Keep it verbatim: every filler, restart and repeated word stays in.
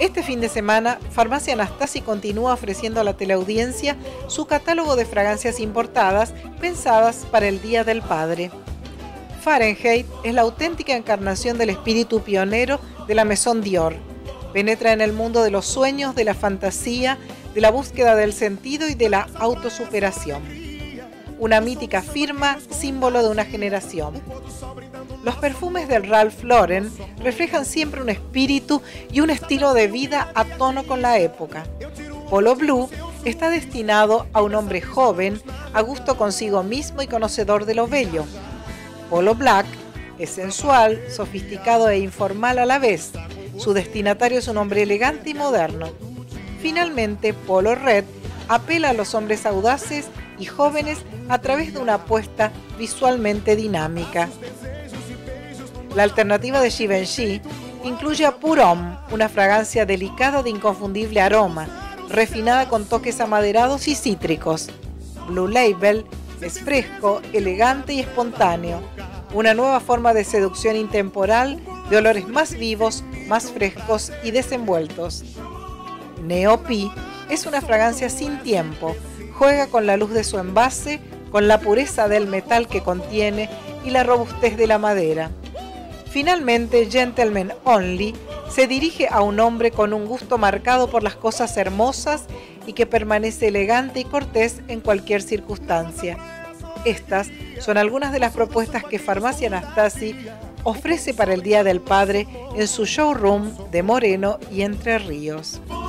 Este fin de semana, Farmacia Anastasi continúa ofreciendo a la teleaudiencia su catálogo de fragancias importadas pensadas para el Día del Padre. Fahrenheit es la auténtica encarnación del espíritu pionero de la Maison Dior. Penetra en el mundo de los sueños, de la fantasía, de la búsqueda del sentido y de la autosuperación. Una mítica firma, símbolo de una generación. Los perfumes del Ralph Lauren reflejan siempre un espíritu y un estilo de vida a tono con la época. Polo Blue está destinado a un hombre joven, a gusto consigo mismo y conocedor de lo bello. Polo Black es sensual, sofisticado e informal a la vez. Su destinatario es un hombre elegante y moderno. Finalmente, Polo Red apela a los hombres audaces y jóvenes a través de una apuesta visualmente dinámica. La alternativa de Givenchy incluye a Pour Homme, una fragancia delicada de inconfundible aroma, refinada con toques amaderados y cítricos. Blue Label es fresco, elegante y espontáneo, una nueva forma de seducción intemporal de olores más vivos, más frescos y desenvueltos. Neopi es una fragancia sin tiempo, juega con la luz de su envase, con la pureza del metal que contiene y la robustez de la madera. Finalmente, Gentleman Only se dirige a un hombre con un gusto marcado por las cosas hermosas y que permanece elegante y cortés en cualquier circunstancia. Estas son algunas de las propuestas que Farmacia Anastasi ofrece para el Día del Padre en su showroom de Moreno y Entre Ríos.